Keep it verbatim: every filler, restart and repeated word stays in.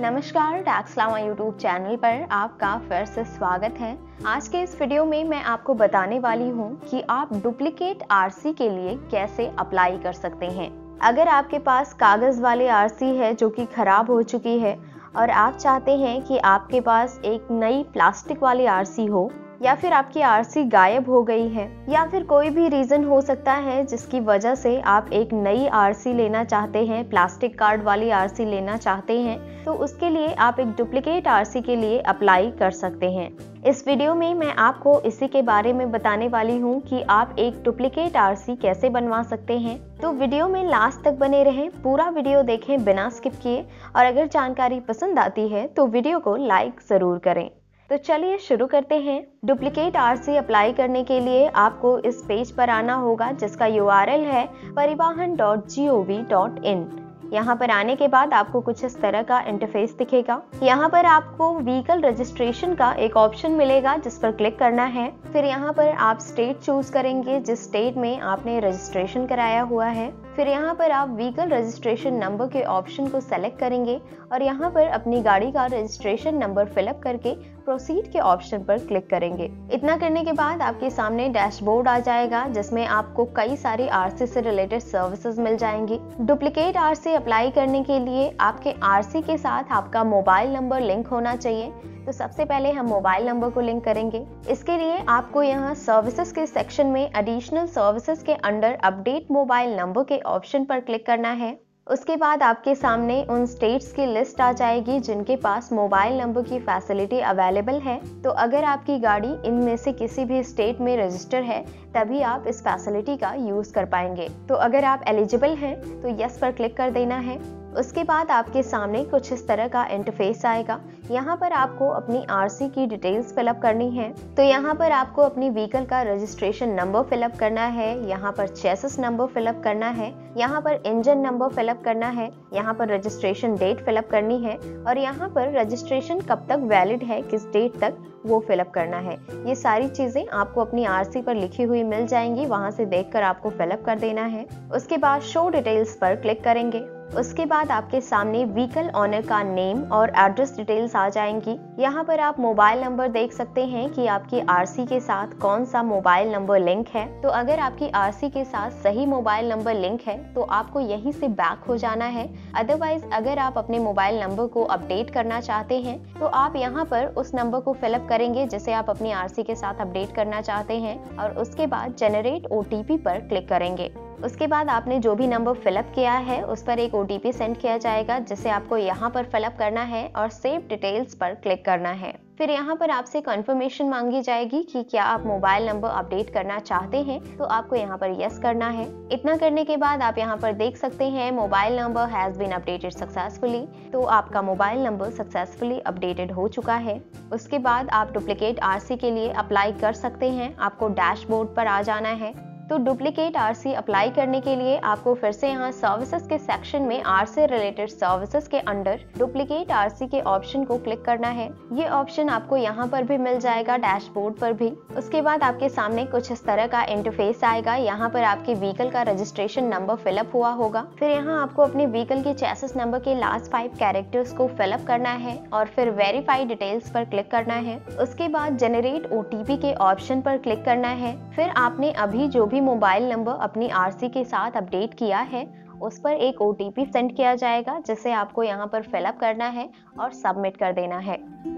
नमस्कार, टैक्सलामा YouTube channel पर आपका फिर से स्वागत है। आज के इस वीडियो में मैं आपको बताने वाली हूँ कि आप डुप्लीकेट आरसी के लिए कैसे अप्लाई कर सकते हैं। अगर आपके पास कागज़ वाली आरसी है जो कि खराब हो चुकी है और आप चाहते हैं कि आपके पास एक नई प्लास्टिक वाली आरसी हो, या फिर आपकी आरसी गायब हो गई है, या फिर कोई भी रीज़न हो सकता है जिसकी वजह से आप एक नई आरसी लेना चाहते हैं, प्लास्टिक कार्ड वाली आरसी लेना चाहते हैं, तो उसके लिए आप एक डुप्लीकेट आरसी के लिए अप्लाई कर सकते हैं। इस वीडियो में मैं आपको इसी के बारे में बताने वाली हूँ कि आप एक डुप्लीकेट आरसी कैसे बनवा सकते हैं। तो वीडियो में लास्ट तक बने रहें, पूरा वीडियो देखें बिना स्किप किए, और अगर जानकारी पसंद आती है तो वीडियो को लाइक ज़रूर करें। तो चलिए शुरू करते हैं। डुप्लीकेट आरसी अप्लाई करने के लिए आपको इस पेज पर आना होगा जिसका यूआरएल है Parivahan dot G O V dot in. यहाँ पर आने के बाद आपको कुछ इस तरह का इंटरफेस दिखेगा। यहाँ पर आपको व्हीकल रजिस्ट्रेशन का एक ऑप्शन मिलेगा जिस पर क्लिक करना है। फिर यहाँ पर आप स्टेट चूज करेंगे जिस स्टेट में आपने रजिस्ट्रेशन कराया हुआ है। फिर यहाँ पर आप व्हीकल रजिस्ट्रेशन नंबर के ऑप्शन को सेलेक्ट करेंगे और यहाँ पर अपनी गाड़ी का रजिस्ट्रेशन नंबर फिलअप करके प्रोसीड के ऑप्शन पर क्लिक करेंगे। इतना करने के बाद आपके सामने डैशबोर्ड आ जाएगा जिसमें आपको कई सारी आरसी से रिलेटेड सर्विसेज मिल जाएंगी। डुप्लीकेट आरसी अप्लाई करने के लिए आपके आरसी के साथ आपका मोबाइल नंबर लिंक होना चाहिए। तो सबसे पहले हम मोबाइल नंबर को लिंक करेंगे। इसके लिए आपको यहाँ सर्विसेज के सेक्शन में एडिशनल सर्विसेज के अंडर अपडेट मोबाइल नंबर के ऑप्शन पर क्लिक करना है। उसके बाद आपके सामने उन स्टेट्स की लिस्ट आ जाएगी जिनके पास मोबाइल नंबर की फैसिलिटी अवेलेबल है। तो अगर आपकी गाड़ी इनमें से किसी भी स्टेट में रजिस्टर है तभी आप इस फैसिलिटी का यूज कर पाएंगे। तो अगर आप एलिजिबल हैं तो यस पर क्लिक कर देना है। उसके बाद आपके सामने कुछ इस तरह का इंटरफेस आएगा। यहाँ पर आपको अपनी आरसी की डिटेल्स फिलअप करनी है। तो यहाँ पर आपको अपनी व्हीकल का रजिस्ट्रेशन नंबर फिलअप करना है, यहाँ पर चेसिस नंबर फिलअप करना है, यहाँ पर इंजन नंबर फिलअप करना है, यहाँ पर रजिस्ट्रेशन डेट फिलअप करनी है, और यहाँ पर रजिस्ट्रेशन कब तक वैलिड है, किस डेट तक, वो फिलअप करना है। ये सारी चीजें आपको अपनी आरसी पर लिखी हुई मिल जाएंगी, वहां से देखकर आपको फिलअप कर देना है। उसके बाद शो डिटेल्स पर क्लिक करेंगे। उसके बाद आपके सामने व्हीकल ऑनर का नेम और एड्रेस डिटेल्स आ जाएंगी। यहाँ पर आप मोबाइल नंबर देख सकते हैं कि आपकी आरसी के साथ कौन सा मोबाइल नंबर लिंक है। तो अगर आपकी आरसी के साथ सही मोबाइल नंबर लिंक है तो आपको यहीं से बैक हो जाना है। अदरवाइज अगर आप अपने मोबाइल नंबर को अपडेट करना चाहते हैं तो आप यहाँ पर उस नंबर को फिलअप करेंगे जिसे आप अपनी आरसी के साथ अपडेट करना चाहते हैं, और उसके बाद जनरेट ओटीपी पर क्लिक करेंगे। उसके बाद आपने जो भी नंबर फिलअप किया है उस पर एक ओटीपी सेंड किया जाएगा जिसे आपको यहाँ पर फिलअप करना है और सेव डिटेल्स पर क्लिक करना है। फिर यहाँ पर आपसे कंफर्मेशन मांगी जाएगी कि क्या आप मोबाइल नंबर अपडेट करना चाहते हैं, तो आपको यहाँ पर यस करना है। इतना करने के बाद आप यहाँ पर देख सकते हैं mobile number has been updated successfully. तो आपका मोबाइल नंबर सक्सेसफुली अपडेटेड हो चुका है। उसके बाद आप डुप्लीकेट आरसी के लिए अप्लाई कर सकते हैं। आपको डैशबोर्ड पर आ जाना है। तो डुप्लीकेट आरसी अप्लाई करने के लिए आपको फिर से यहाँ सर्विसेज के सेक्शन में आरसी रिलेटेड सर्विसेज के अंडर डुप्लीकेट आरसी के ऑप्शन को क्लिक करना है। ये ऑप्शन आपको यहाँ पर भी मिल जाएगा, डैशबोर्ड पर भी। उसके बाद आपके सामने कुछ इस तरह का इंटरफेस आएगा। यहाँ पर आपके व्हीकल का रजिस्ट्रेशन नंबर फिलअप हुआ होगा। फिर यहाँ आपको अपने व्हीकल के चेसिस नंबर के लास्ट फाइव कैरेक्टर्स को फिलअप करना है और फिर वेरीफाई डिटेल्स पर क्लिक करना है। उसके बाद जनरेट ओटीपी के ऑप्शन पर क्लिक करना है। फिर आपने अभी जो भी मोबाइल नंबर अपनी आरसी के साथ अपडेट किया है उस पर एक ओटीपी सेंड किया जाएगा जिसे आपको यहाँ पर फिलअप करना है और सबमिट कर देना है।